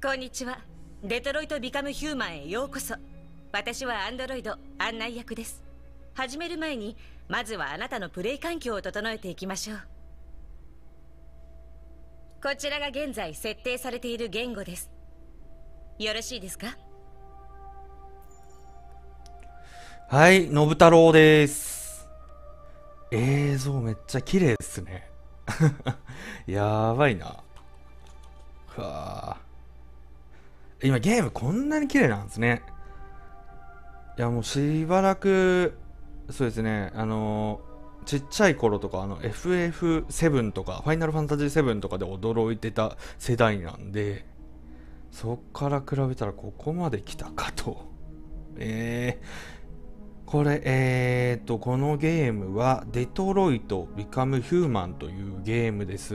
こんにちは。デトロイト・ビカム・ヒューマンへようこそ。私はアンドロイド案内役です。始める前にまずはあなたのプレイ環境を整えていきましょう。こちらが現在設定されている言語です。よろしいですか？ はい、のぶ太郎です。映像めっちゃ綺麗ですね。やばいな。うわー、今ゲームこんなに綺麗なんですね。いやもうしばらく、そうですね、ちっちゃい頃とかFF7 とかファイナルファンタジー7とかで驚いてた世代なんで、そっから比べたらここまで来たかと。これ、このゲームはデトロイト・ビカム・ヒューマンというゲームです。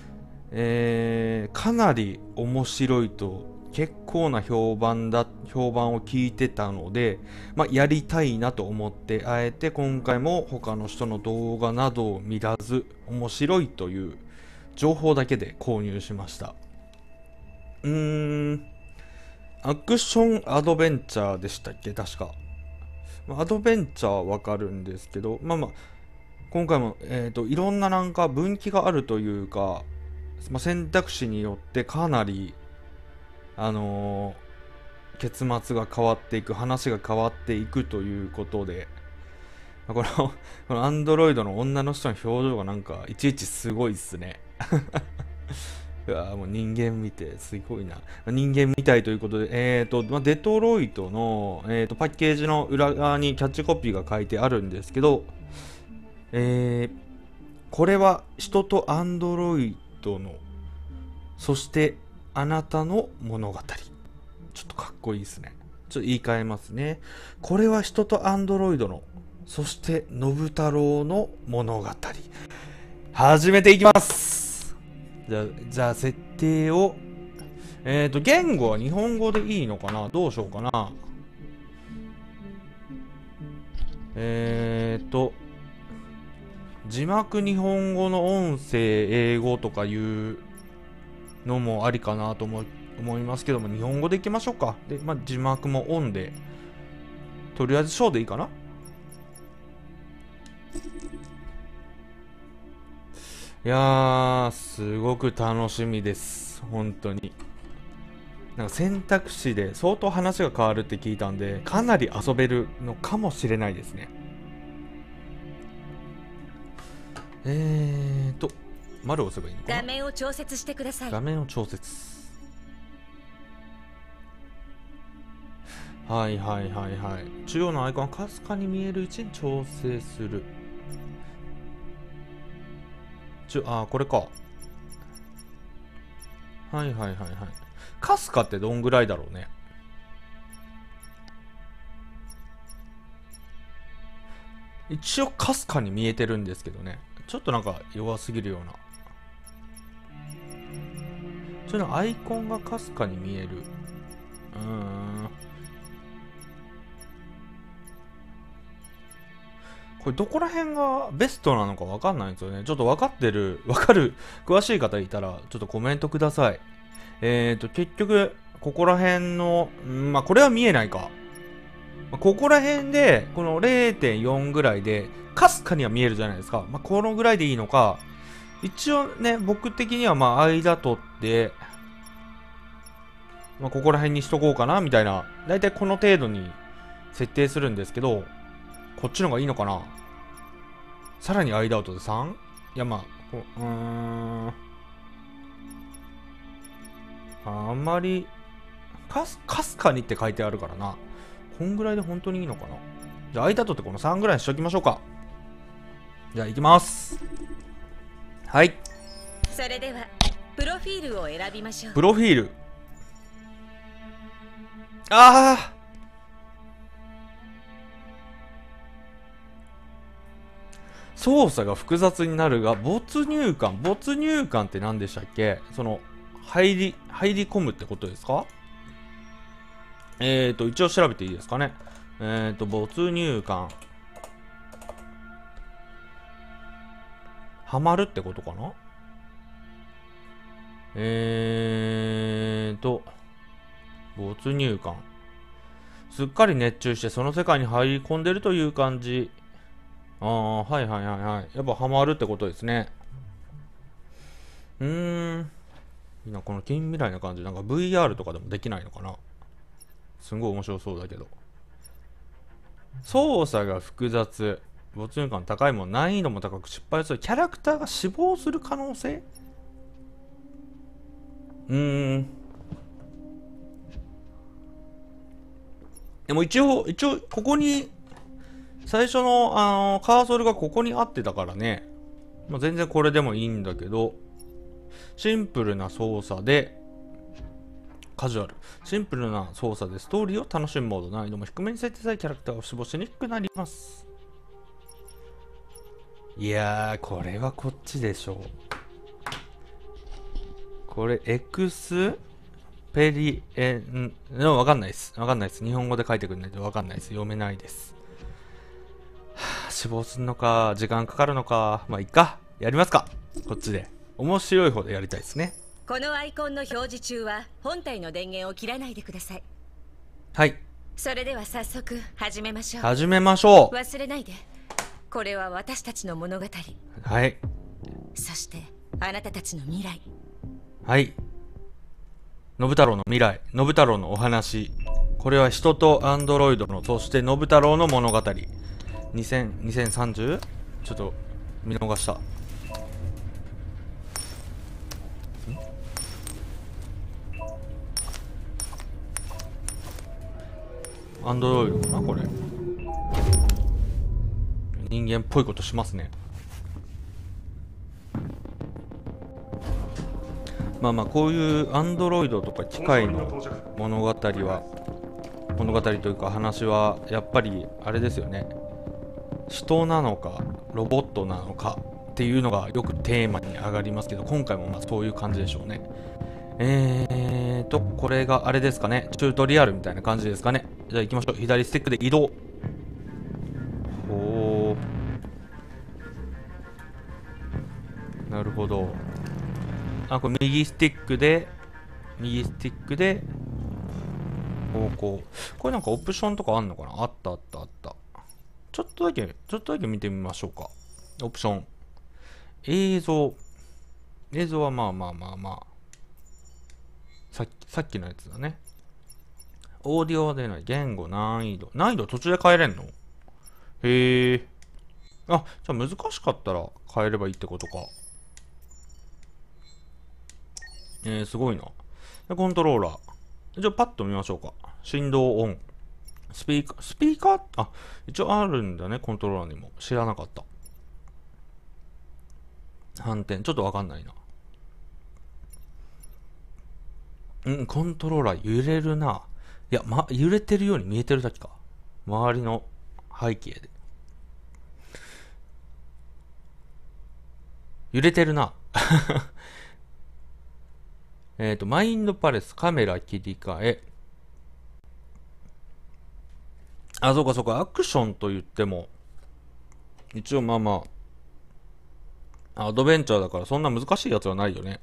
かなり面白いと結構な評判を聞いてたので、やりたいなと思って、あえて今回も他の人の動画などを見らず、面白いという情報だけで購入しました。アクションアドベンチャーでしたっけ、確か。アドベンチャーはわかるんですけど、今回も、いろんななんか分岐があるというか、選択肢によってかなり、結末が変わっていく、話が変わっていくということで、このアンドロイドの女の人の表情がなんか、いちいちすごいっすね。うわもう人間見て、すごいな。人間みたいということで、デトロイトの、パッケージの裏側にキャッチコピーが書いてあるんですけど、これは人とアンドロイドの、そしてあなたの物語。ちょっとかっこいいですね。ちょっと言い換えますね。これは人とアンドロイドの、そしてのぶ太郎の物語。始めていきます。じゃあ設定を、言語は日本語でいいのかな、どうしようかな。字幕日本語の音声英語とかいうのもありかなと思いますけども、日本語でいきましょうか。で、字幕もオンで、とりあえずショーでいいかな。いやー、すごく楽しみです。本当に。なんか選択肢で相当話が変わるって聞いたんで、かなり遊べるのかもしれないですね。丸を押せばいいのかな。 画面を調節してください。 画面を調節。はいはいはいはい。中央のアイコンがかすかに見える位置に調整する。これか。はいはいはいはい。かすかってどんぐらいだろうね。一応かすかに見えてるんですけどね。ちょっとなんか弱すぎるような。ちょっとアイコンがかすかに見える。これどこら辺がベストなのかわかんないんですよね。ちょっとわかる、詳しい方いたら、ちょっとコメントください。結局、ここら辺の、これは見えないか。ここら辺で、この 0.4 ぐらいで、かすかには見えるじゃないですか。このぐらいでいいのか、一応ね、僕的には間取って、ここら辺にしとこうかな、みたいな。だいたいこの程度に設定するんですけど、こっちの方がいいのかな。さらに間アウトで 3？ いやあんまりかすかにって書いてあるからな。こんぐらいで本当にいいのかな。じゃあ間取ってこの3ぐらいにしときましょうか。じゃあ行きます。はい。 それではプロフィールを選びましょう。 プロフィール。ああ、操作が複雑になるが、没入感って何でしたっけ。その、入り込むってことですか。一応調べていいですかね。没入感。ハマるってことかな。 没入感。すっかり熱中してその世界に入り込んでるという感じ。ああ、はいはいはいはい。やっぱハマるってことですね。いいな、この近未来な感じ。なんか VR とかでもできないのかな。すんごい面白そうだけど。操作が複雑。没入感高いもん。難易度も高く失敗する。キャラクターが死亡する可能性。でも一応、ここに、最初の、カーソルがここにあってたからね。まあ、全然これでもいいんだけど、シンプルな操作で、カジュアル。シンプルな操作でストーリーを楽しむモード。難易度も低めに設定されキャラクターを死亡しにくくなります。いやー、これはこっちでしょう。これ、エクスペリエン、わかんないです。わかんないです。日本語で書いてくれないとわかんないです。読めないです。死亡すんのか、時間かかるのか。まあ、いっか。やりますか。こっちで。面白い方でやりたいですね。 このアイコンの表示中は本体の電源を切らないでください。 はい。 それでは早速始めましょう。 始めましょう。 忘れないで。これは私たちの物語。 はい。 そしてあなたたちの未来。 はい。信太郎の未来、信太郎のお話。これは人とアンドロイドの、そして信太郎の物語。2030? ちょっと見逃した。アンドロイドかなこれ。人間っぽいことしますね。まあまあこういうアンドロイドとか機械の物語というか話はやっぱりあれですよね。人なのかロボットなのかっていうのがよくテーマに上がりますけど、今回もまあそういう感じでしょうね。これがあれですかね。チュートリアルみたいな感じですかね。じゃあ行きましょう。左スティックで移動。ほー。なるほど。あ、これ右スティックで方向。これなんかオプションとかあんのかな。あったあったあった。ちょっとだけ見てみましょうか。オプション。映像はまあまあまあまあ。さっきのやつだね。オーディオは出ない。言語、難易度途中で変えれんの？へえ。あ、じゃあ難しかったら変えればいいってことか。すごいな。でコントローラー。じゃあパッと見ましょうか。振動オン。スピーカーあ、一応あるんだね、コントローラーにも。知らなかった。反転、ちょっとわかんないな。コントローラー揺れるな。いや、揺れてるように見えてるだけか。周りの背景で。揺れてるな。マインドパレス、カメラ切り替え。あ、そうかそうか、アクションと言っても、一応まあまあ、アドベンチャーだからそんな難しいやつはないよね。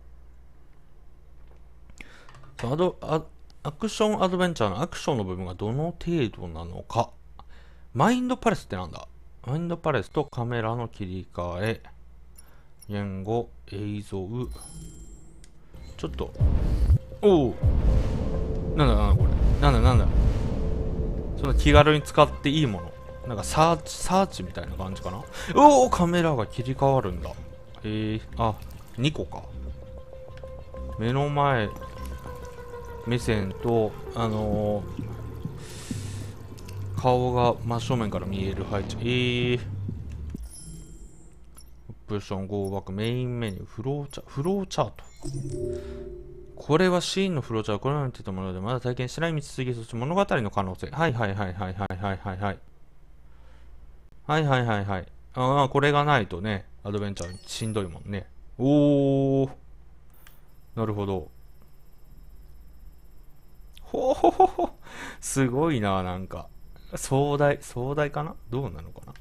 アクションアドベンチャーのアクションの部分がどの程度なのか。マインドパレスってなんだ？マインドパレスとカメラの切り替え。言語、映像。ちょっと。おお。なんだこれ。なんだ。そんな気軽に使っていいもの。なんかサーチみたいな感じかな。おお、カメラが切り替わるんだ。あ、2個か。目の前、目線と、顔が真正面から見える配置。オプション、ゴーバック、メインメニュー、フローチャート。これはシーンのフローチャート。これまで見てたもので、まだ体験してない道筋、そして物語の可能性。はい。ああ、これがないとね、アドベンチャーしんどいもんね。おー。なるほど。ほほほほ。すごいな、なんか。壮大かなどうなのかな。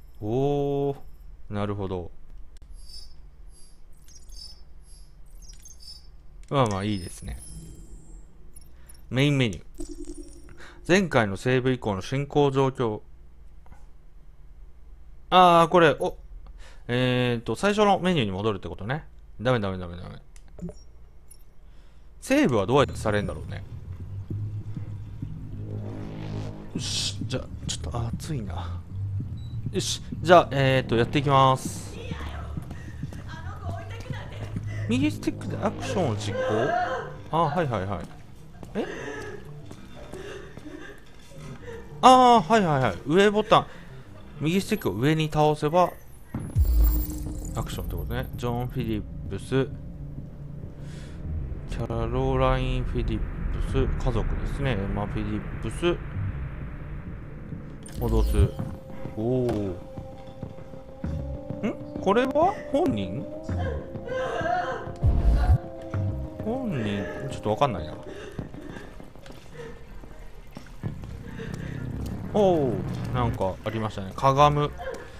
おー。なるほど。 まあまあいいですね。メインメニュー。前回のセーブ以降の進行状況。これ、最初のメニューに戻るってことね。ダメ。セーブはどうやってされるんだろうね。よし、じゃあ、ちょっと暑いな。よし、じゃあ、やっていきます。右スティックでアクションを実行。はい。はい。上ボタン。右スティックを上に倒せば、アクションってことね。ジョン・フィリップス、キャロライン・フィリップス、家族ですね。エマ・フィリップス、戻す。これは本人ちょっとわかんないな。なんかありましたね。かがむ。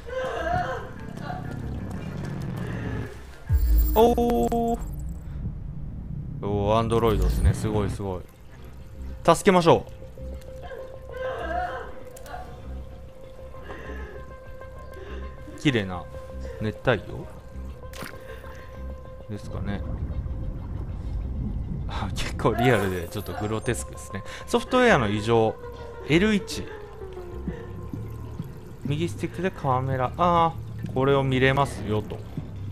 アンドロイドですね。すごい。助けましょう。綺麗な熱帯魚ですかね。結構リアルでちょっとグロテスクですね。ソフトウェアの異常。L1。右スティックでカメラ。これを見れますよと。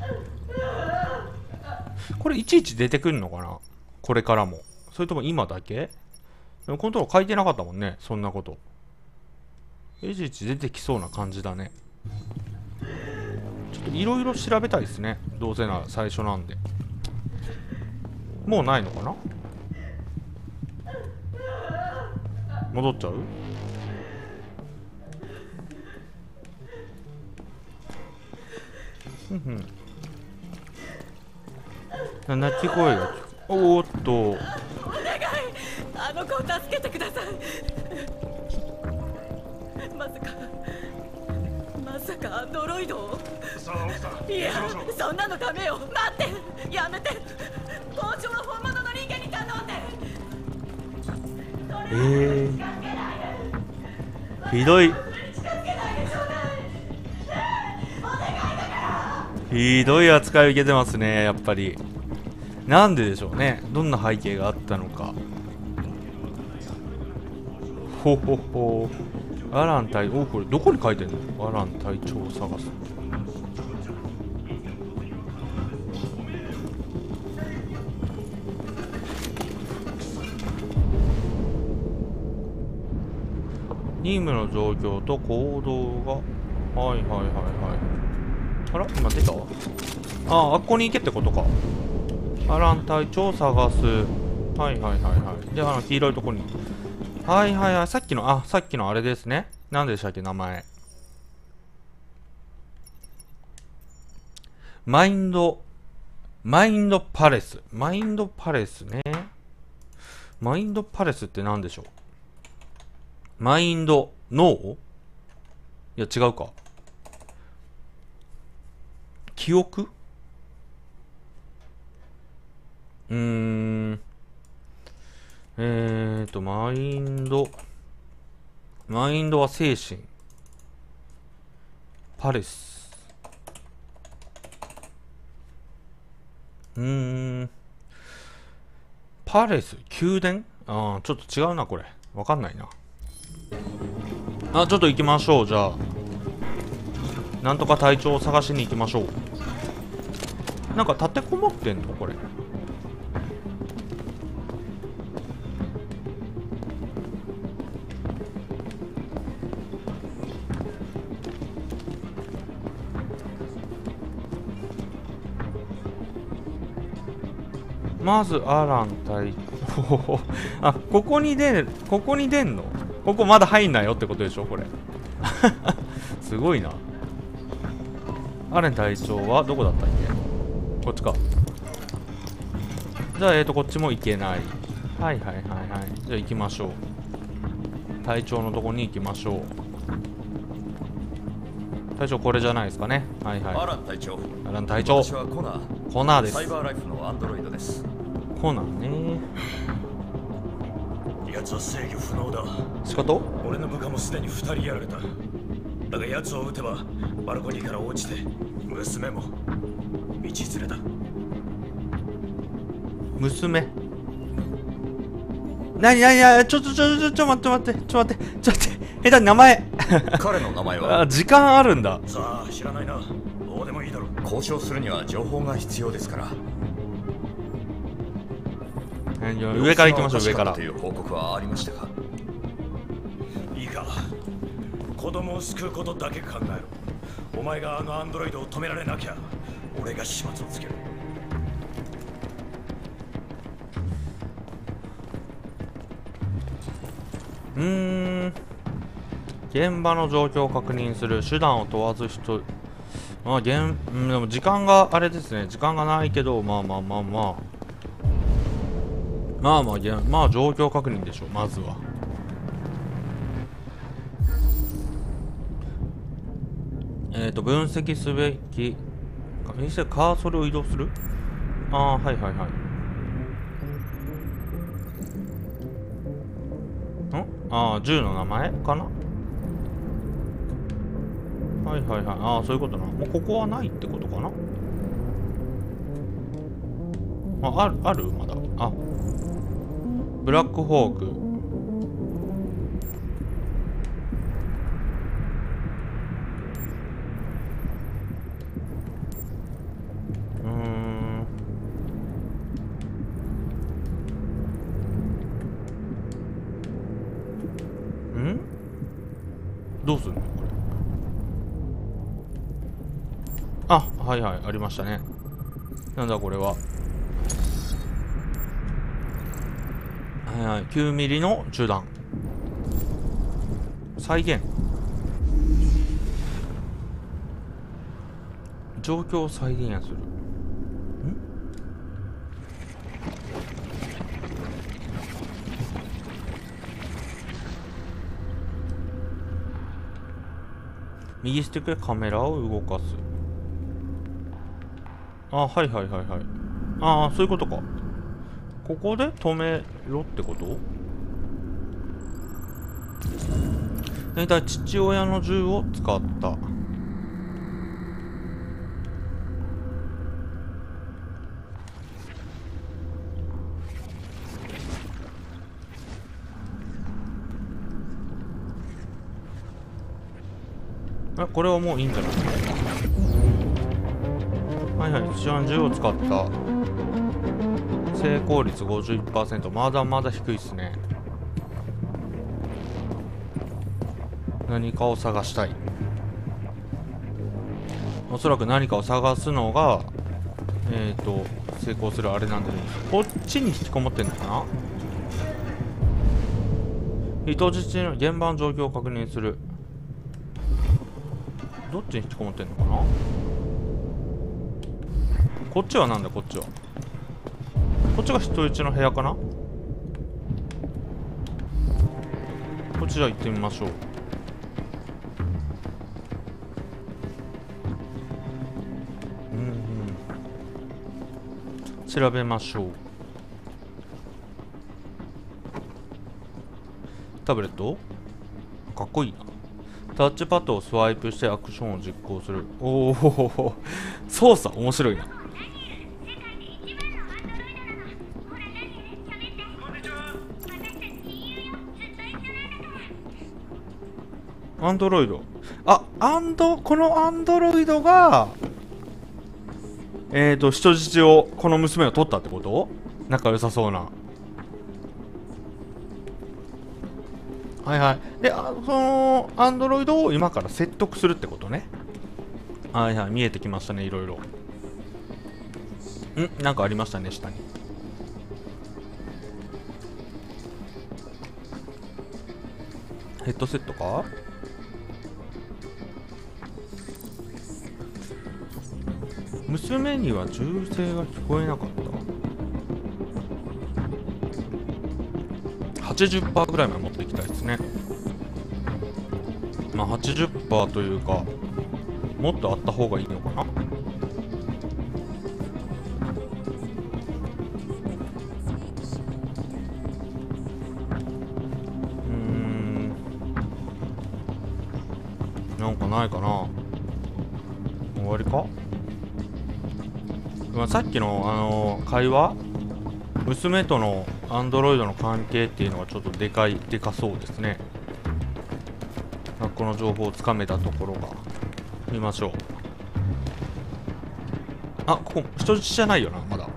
これいちいち出てくるのかな、これからも。それとも今だけ。でもコントロール書いてなかったもんね、そんなこと。いちいち出てきそうな感じだね。ちょっといろいろ調べたいですね。どうせなら最初なんで。もうないのかな。戻っちゃう。鳴き声が。お願い、 あの子を助けてください。まさかアンドロイドを。いや、そんなのダメよ。待って、やめて。包丁は本物の人間に頼んで。 ひどい。ひどい扱いを受けてますね、やっぱり。なんででしょうね。どんな背景があったのか。アラン隊、これどこに書いてんの。アラン隊長を探す。任務の状況と行動が。あら、今出た。あっこに行けってことか。アラン隊長を探す。で、黄色いとこに。さっきのあれですね。何でしたっけ、名前。マインドパレス。マインドパレスね。マインドパレスって何でしょう。マインド脳。いや、違うか。記憶。マインドは精神。パレス。パレス、宮殿。ちょっと違うな、これ。わかんないな。ちょっと行きましょう、じゃあ。なんとか隊長を探しに行きましょう。なんか立てこもってんのこれ。まずアラン隊長。ここに出んの。ここまだ入んないよってことでしょこれ。すごいな。アレン隊長はどこだったっけ。こっちか。じゃあこっちも行けない。じゃあ行きましょう。隊長のとこに行きましょう。隊長これじゃないですかね。 アラン隊長。 私はコナーです。 サイバーライフのアンドロイドです。 コナンね。 奴は制御不能だ。 仕方？ 俺の部下もすでに2人やられた。だが奴を撃てばバルコニーから落ちて娘も道連れだ。 娘。なになになに、ちょ待って。下手に名前。 彼の名前はあ、時間あるんだ。 さあ知らないな。どうでもいいだろう。交渉するには情報が必要ですから。 上から行きましょう。上からという報告はありましたか？いいか、子供を救うことだけ考えろ。お前があのアンドロイドを止められなきゃ俺が始末をつける。 現場の状況を確認する。手段を問わず人。でも時間があれですね。時間がないけど、まあ状況確認でしょう。まずは分析すべきカーソルを移動する。はい銃の名前かな。はいそういうことな。もうここはないってことかな。あるまだ。ブラックホーク。どうするのこれ。はいありましたね。なんだこれは。9ミリの銃弾再現。状況を再現する。右スティックでカメラを動かす。はいそういうことか。ここで止めろってこと？だいたい父親の銃を使った。これはもういいんじゃない？父親の銃を使った。成功率 51%。 まだまだ低いっすね。何かを探したい。おそらく何かを探すのが成功するあれなんで、こっちに引きこもってんのかな。人質の現場の状況を確認する。どっちに引きこもってんのかな。こっちはなんだ。こっちが人質の部屋かな。こっちじゃ行ってみましょう。調べましょう。タブレットかっこいいな。タッチパッドをスワイプしてアクションを実行する。おお、操作面白いな。アンドロイド。このアンドロイドが人質を、この娘を取ったってこと？仲良さそうな。で、そのアンドロイドを今から説得するってことね。見えてきましたね、いろいろ。なんかありましたね、下に。ヘッドセットか？娘には銃声が聞こえなかった。80% ぐらいまで持っていきたいですね。80% というか、もっとあった方がいいのかな。 ないかな。終わりか。まあ、さっきの会話、娘とのアンドロイドの関係っていうのがちょっとでかそうですね。この情報をつかめたところが見ましょう。あ、ここ人質じゃないよな、まだ。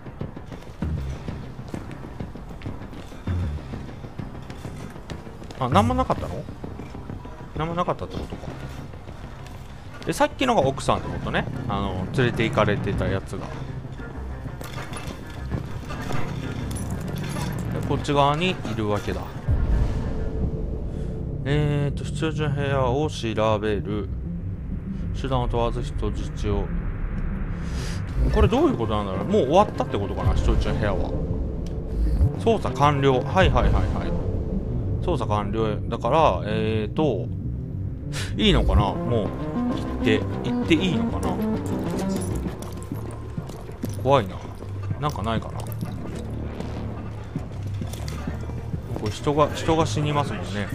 あ、なんもなかったの？なんもなかったってことか。で、さっきのが奥さんってことね。連れて行かれてたやつが。で、こっち側にいるわけだ。必要な部屋を調べる。手段を問わず人質を。これどういうことなんだろう。もう終わったってことかな、人質の部屋は。操作完了。はいはいはいはい。操作完了だから、いいのかな、もう行っていいのかな。怖いな。なんかないかな。これ人が死にますもんね。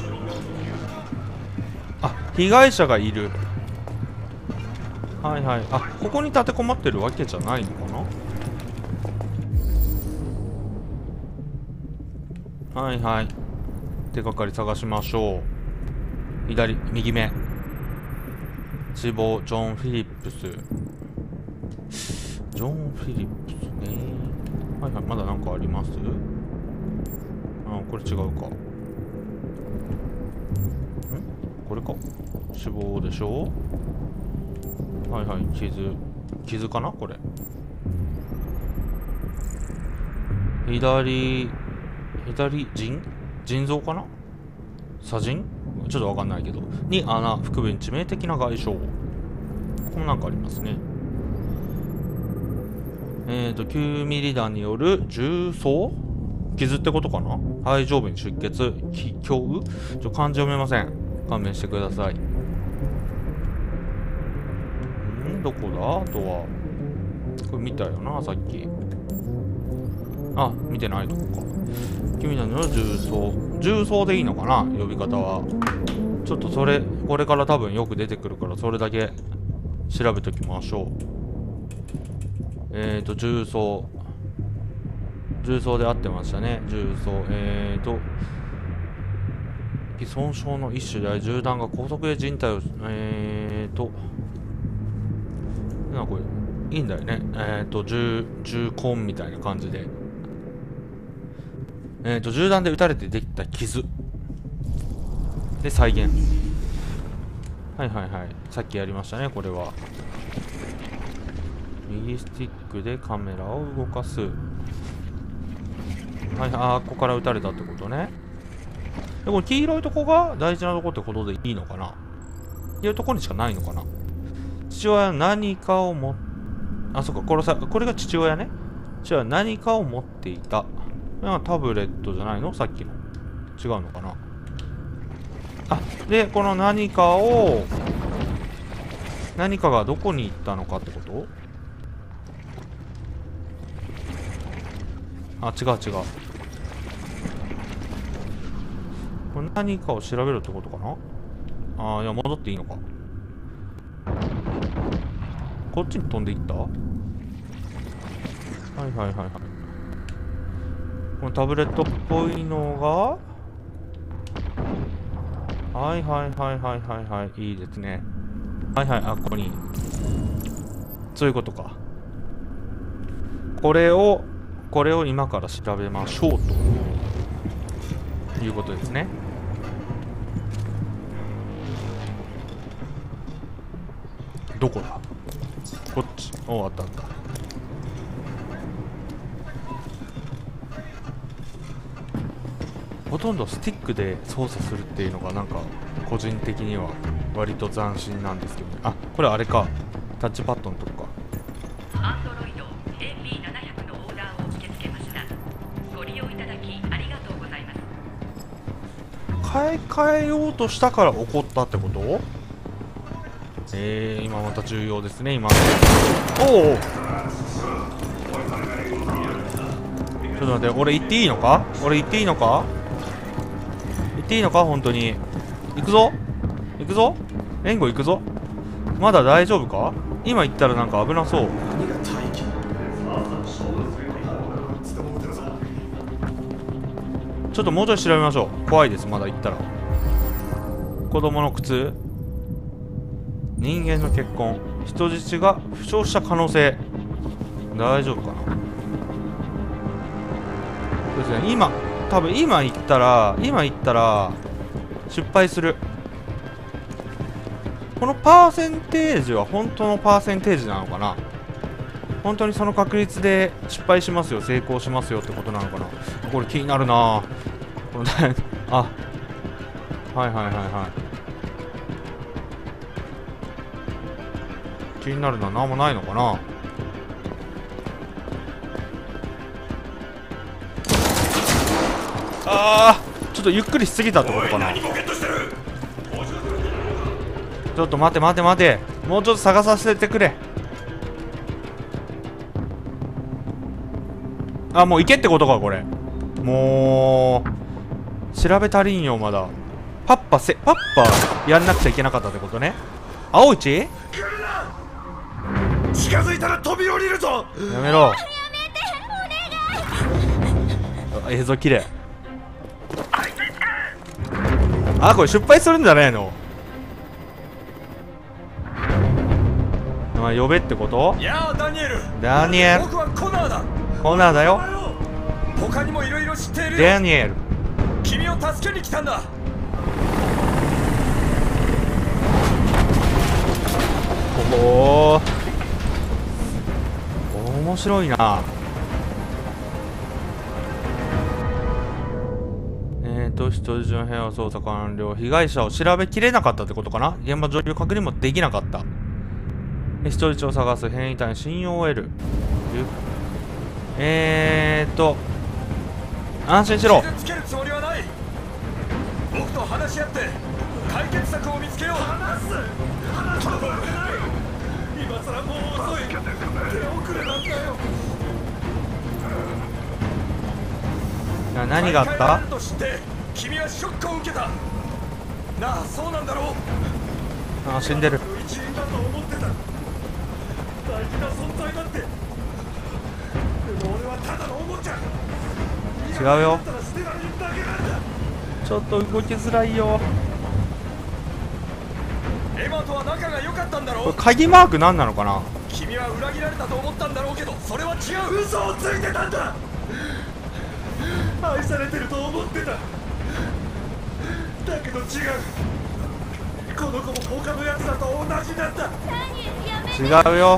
あ、被害者がいる。はいはい。あ、ここに立てこもってるわけじゃないのかな。はいはい。手がかり探しましょう。右目。死亡、ジョン・フィリップス。ジョン・フィリップスね。はいはい。まだなんかあります？あ、これ違うか。これか。死亡でしょ。はいはい。傷かなこれ。左腎臓かな、左腎ちょっとわかんないけど。に穴、腹部に致命的な外傷。ここもなんかありますね。9ミリ弾による重創傷ってことかな。肺上部に出血、胸部漢字読めません。勘弁してください。どこだ。あとはこれ見たよな、さっき。あ、見てないとこか。君たちの重曹でいいのかな、呼び方は。ちょっとこれから多分よく出てくるから、それだけ調べときましょう。重曹で合ってましたね。重曹。既損傷の一種であり、銃弾が高速で人体を、なんかこれいいんだよね。銃痕みたいな感じで。銃弾で撃たれてできた傷で再現。はいはいはい。さっきやりましたね、これは。右スティックでカメラを動かす。はいはい。あ、ここから撃たれたってことね。で、これ黄色いとこが大事なとこってことでいいのかな。黄色いとこにしかないのかな。父親は何かをあ、そっか、これが父親ね。父親は何かを持っていた。タブレットじゃないの、さっきの。違うのかな。あ、で、この何かがどこに行ったのかってこと。あ、違う。これ何かを調べるってことかな。あ、いや、戻っていいのか。こっちに飛んでいった。はいはいはいはい。このタブレットっぽいのが、はいはいはいはいはいはい、いいですね。はいはい、あ、ここに。そういうことか。これを今から調べましょうということですね。どこだ。こっち。お、あったあった。ほとんどスティックで操作するっていうのがなんか個人的には割と斬新なんですけどね。あ、これあれか。タッチパッドのとこか。 アンドロイド AP700 のオーダーを受け付けました。ご利用いただきありがとうございます。 買い替えようとしたから起こったってこと？今また重要ですね、今。おお。ちょっと待って、俺行っていいのか？行っていいのか本当に。行くぞ。 援護行くぞ。まだ大丈夫か？今行ったらなんか危なそう。ちょっともうちょい調べましょう。怖いです、まだ行ったら。子供の靴、人間の血痕、人質が負傷した可能性。大丈夫かな。そうですね、多分今行ったら失敗する。このパーセンテージは本当のパーセンテージなのかな。本当にその確率で失敗しますよ、成功しますよってことなのかな。これ気になるな。このあ、はいはいはいはい。気になるな。なんもないのかな。あー、ちょっとゆっくりしすぎたってことかな。ちょっと待て待て待て、もうちょっと探させてくれ。あ、もう行けってことかこれ。もう調べ足りんよまだ。パッパやんなくちゃいけなかったってことね。青内近づいたら飛び降りるぞ。 やめろ。映像綺麗。あ、これ失敗するんじゃないの。まあ呼べってこと。 やあダニエル。 ダニエル、 僕はコナーだ。 コナーだよ。 他にもいろいろ知っている。 ダニエル、 君を助けに来たんだ。 おお、面白いな。人質の部屋を捜査完了。被害者を調べきれなかったってことかな。現場状況確認もできなかった。人質を探す。変異体に信用を得る。安心しろ。 傷つけるつもりはない。僕と話し合って解決策を見つけよう。話す。今さらもう遅い。手遅れなんだよ。 何があった？ と知って君はショックを受けた。なあ、そうなんだろう。 あ、死んでる。 一員だと思ってた。大事な存在だって。でも俺はただのおもちゃ。 違うよ。 捨てられるだけなんだ。 ちょっと動きづらいよ。 エマとは仲が良かったんだろう。 これ鍵マーク何なのかな。 君は裏切られたと思ったんだろうけど、それは違う。嘘をついてたんだ。愛されてると思ってた。だけど違う。この子も他のやつらと同じだった。 違うよ。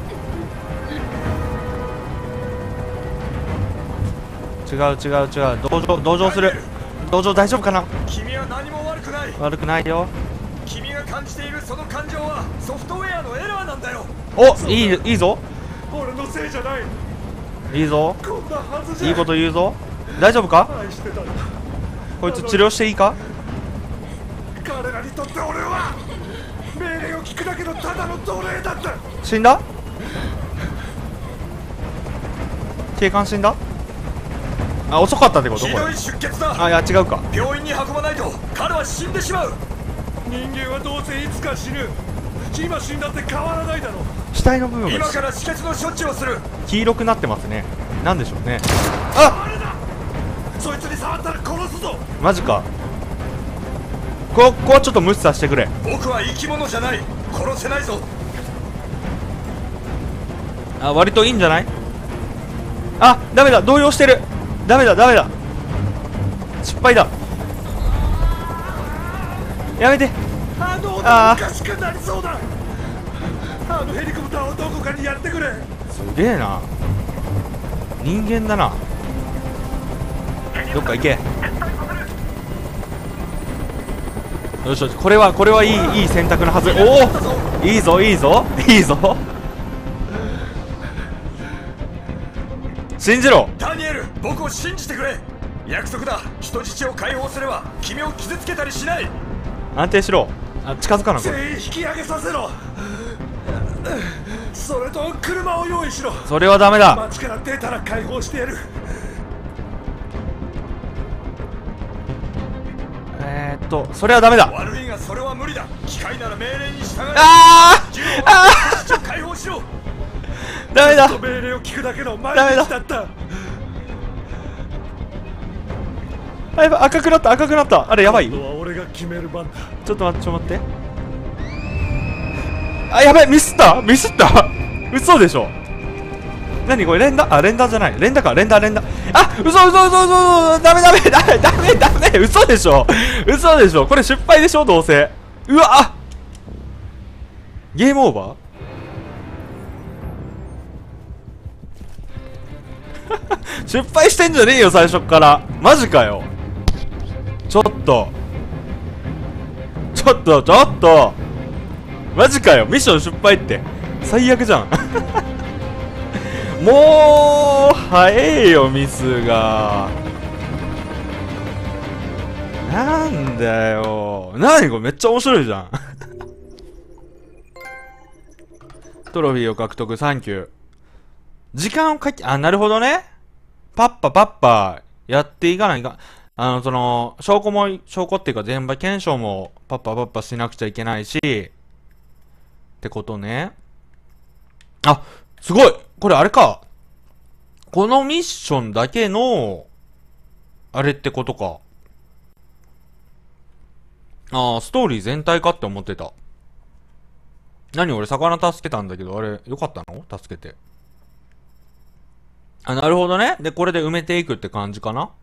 違う。同情する。同情大丈夫かな。 君は何も悪くない。 悪くないよ。 君が感じているその感情はソフトウェアのエラーなんだよ。 お、いいぞ。 俺のせいじゃない。 いいぞ。 こんなはずじゃ。 いいこと言うぞ。大丈夫か。 愛してたんだ。 こいつ治療していいか。 彼らにとって俺は命令を聞くだけのただの奴隷だった。 死んだ。警官死んだ。あ、遅かったってことこれ。 ひどい出血だ。 あ、いや違うか。 病院に運ばないと彼は死んでしまう。人間はどうせいつか死ぬ。今死んだって変わらないだろう。 死体の部分が今から止血の処置をする。 黄色くなってますね。なんでしょうね。あ、 あれだ。そいつに触ったら殺すぞ。 マジか。ここはちょっと無視させてくれ。 僕は生き物じゃない。殺せないぞ。 あ、割といいんじゃない。あ、ダメだ、動揺してる。ダメだ失敗だ。やめて。 あの男おかしくなりそうだ。あのヘリコプターをどこかにやってくれ。 すげえな。人間だな。どっか行け。よしよし、これはいい選択のはず。おお、いいぞ信じろ。 ダニエル、僕を信じてくれ。約束だ。人質を解放すれば君を傷つけたりしない。 安定しろ。あ、近づかなこれ。 全員引き上げさせろ。それと車を用意しろ。 それはダメだ。 街から出たら解放してやる。 それはダメだ。 悪いがそれは無理だ。機械なら命令に従え。銃を人質を解放しろ。 ダメだ。 ずっと命令を聞くだけの毎日だった。 あ、やばい、赤くなった、赤くなった。あれやばい。 今度は俺が決める番だ。 ちょっと待って、あ、やばい、ミスった、嘘でしょ。何これ、連打、あ、連打じゃない、連打か、連打、あ、嘘、ダメ、嘘でしょ、これ失敗でしょ、どうせ。うわ、ゲームオーバー失敗してんじゃねえよ、最初っから。マジかよ。ちょっとマジかよ、ミッション失敗って最悪じゃんもう早えよ、ミスが。なんだよ、何これ、めっちゃ面白いじゃんトロフィーを獲得、サンキュー。時間をあ、なるほどね。パッパやっていかないか。証拠っていうか現場検証もパッパしなくちゃいけないし、ってことね。あ、すごい、これあれか。このミッションだけの、あれってことか。ああ、ストーリー全体かって思ってた。何俺魚助けたんだけど、あれ、よかったの助けて。あ、なるほどね。で、これで埋めていくって感じかな。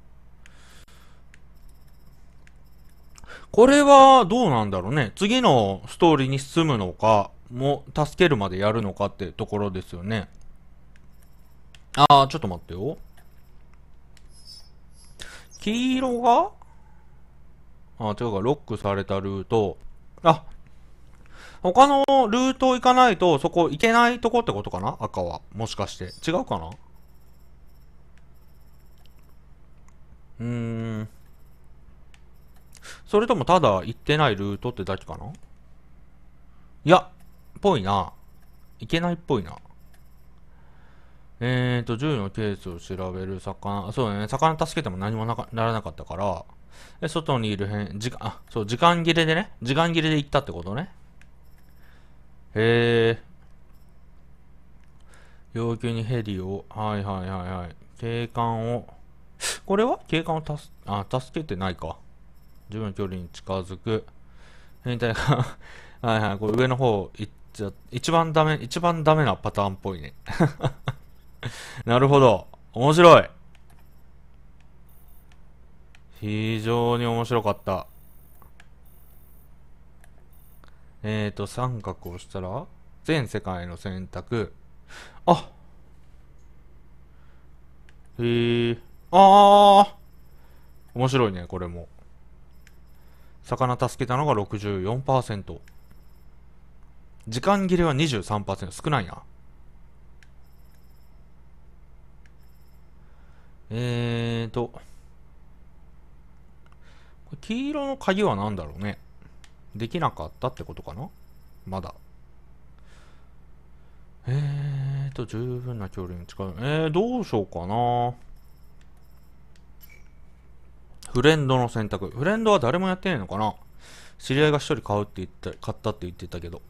これはどうなんだろうね。次のストーリーに進むのか、もう助けるまでやるのかってところですよね。あー、ちょっと待ってよ。黄色が違うか、ロックされたルート。あ、他のルート行かないとそこ行けないとこってことかな、赤は。もしかして。違うかな。それともただ行ってないルートってだけかな。いや、ぽいな。いけないっぽいな。銃のケースを調べる魚。そうだね。魚助けても何もならなかったから。外にいる時間切れでね。時間切れで行ったってことね。要求にヘリを。はい。警官を。これは警官を助けてないか。自分の距離に近づく。変態がはい、これ上の方行っちゃ、一番ダメなパターンっぽいね。なるほど。面白い。非常に面白かった。三角を押したら、全世界の選択。あ面白いね、これも。魚助けたのが 64%。時間切れは 23%。少ないな。黄色の鍵は何だろうね。できなかったってことかな、まだ。十分な距離に近い。どうしようかな。フレンドの選択。フレンドは誰もやってないのかな。知り合いが一人買ったって言ってたけど。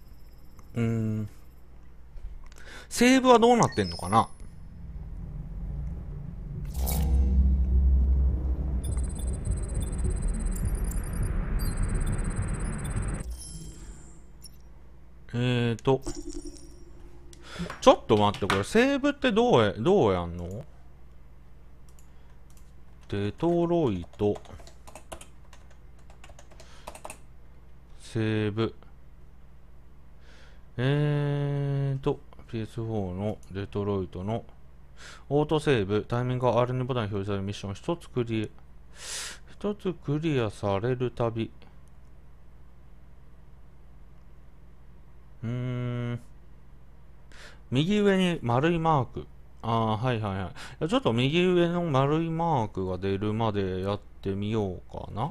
セーブはどうなってんのかな。ちょっと待って、これセーブってどうやんの。デトロイトセーブPS4 のデトロイトのオートセーブ、タイミングが R2 ボタンに表示されるミッション一つクリアされるたび、右上に丸いマーク。はい。ちょっと右上の丸いマークが出るまでやってみようかな。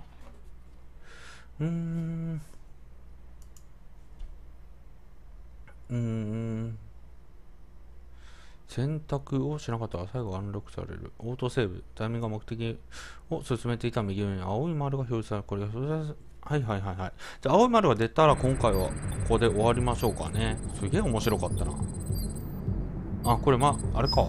選択をしなかったら最後アンロックされる。オートセーブ。タイミングが目的を進めていた右上に青い丸が表示される。これが表示される。はいはいはいはい。じゃあ青い丸が出たら今回はここで終わりましょうかね。すげえ面白かったな。あ、これあれか。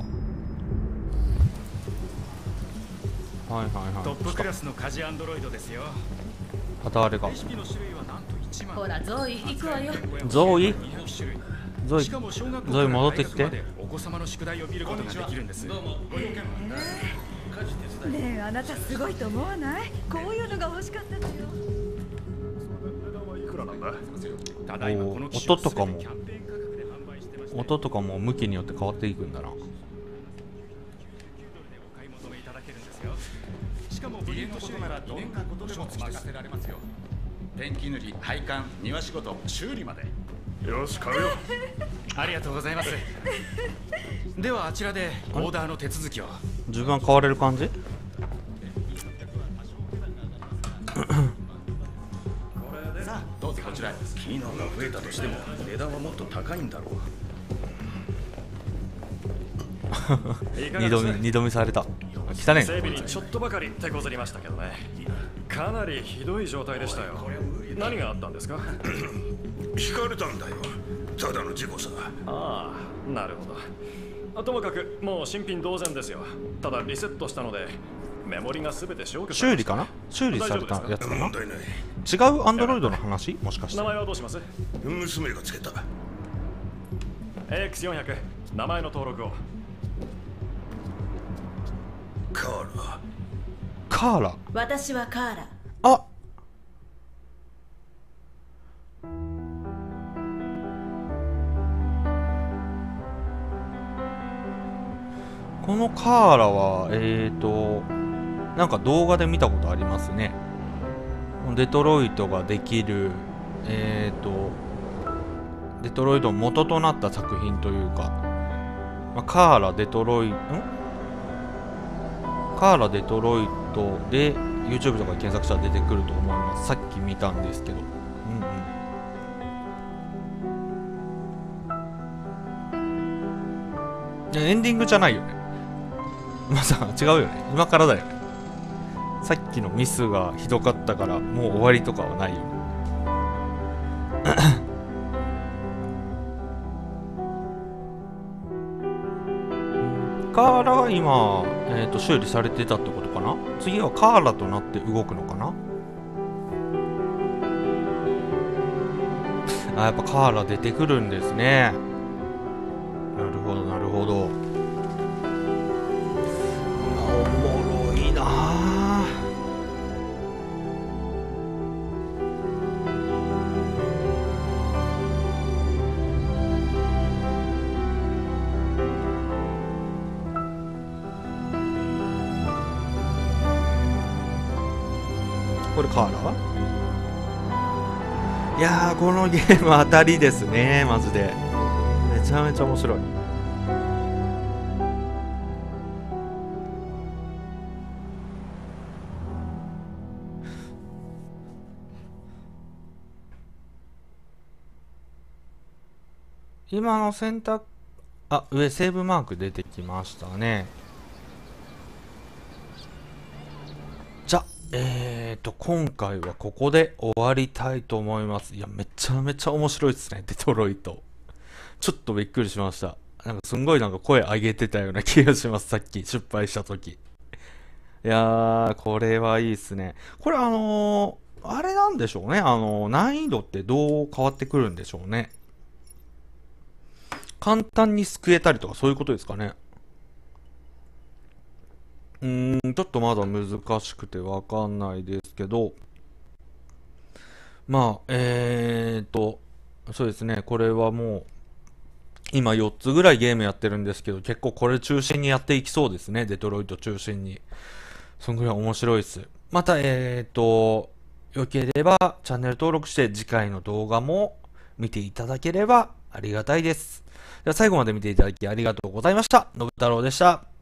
はいはいはい。 トップクラスの家事アンドロイドですよ。 またあれが。 レシピの種類はなんと1万。 ほらゾイ行くわよ。 ゾイ 200種類。 ゾイしかも小学校ゾイ戻ってきて。 から大学までお子様の宿題を見ることができるんです。どうもご用件は？家事手伝い。 ねえ、あなたすごいと思わない？こういうのが欲しかったのよ。 いくらなんだ？ ただいまこの機種を音とかも全てキャンペーン価格で販売してまして音とかも向きによって変わっていくんだな。 $99でお買い求めいただけるんですよ。しかもブリード種類なら2年間ごとでも任せられますよ。ペンキ塗り、配管、庭仕事、修理まで。 よし、買うよ。 ありがとうございます。ではあちらでオーダーの手続きを。 自分は変われる感じ？ さあどうぞこちらへ。 機能が増えたとしても値段はもっと高いんだろう。 二度見された。汚ね整備にちょっとばかり手こずりましたけどね。かなりひどい状態でしたよ。何があったんですか？ 引かれたんだよ。ただの事故さ。 ああ、なるほど。ともかくもう新品同然ですよ。ただリセットしたのでメモリが全て消去されました。 修理かな？修理されたやつかな？ 問題ない。 違うアンドロイドの話？もしかして名前はどうします？ 娘がつけた。 AX400 名前の登録を。 カーラ。 カーラ。 私はカーラ。 あ、このカーラはなんか動画で見たことありますね。デトロイトができるデトロイトの元となった作品というか、カーラデトロイトで YouTube とか検索したら出てくると思います。さっき見たんですけど、エンディングじゃないよね。まさか違うよね。今からだよね。さっきのミスがひどかったからもう終わりとかはないよね。カーラが今、修理されてたってことかな。次はカーラとなって動くのかな。あ、やっぱカーラ出てくるんですね。なるほどなるほど。おもろいなあ。これカーラ？いやー、このゲーム当たりですね、マジで。めちゃめちゃ面白い。今の選択、上セーブマーク出てきましたね。じゃ今回はここで終わりたいと思います。いや、めちゃめちゃ面白いですね、デトロイト。ちょっとびっくりしました。なんかすんごいなんか声上げてたような気がします、さっき失敗した時。いやー、これはいいっすね。これあれなんでしょうね。難易度ってどう変わってくるんでしょうね。簡単に救えたりとかそういうことですかね。ちょっとまだ難しくてわかんないですけど、そうですね、これはもう、今4つぐらいゲームやってるんですけど、結構これ中心にやっていきそうですね、デトロイト中心に。そんぐらい面白いです。また、よければチャンネル登録して次回の動画も見ていただければありがたいです。では最後まで見ていただきありがとうございました。のぶ太郎でした。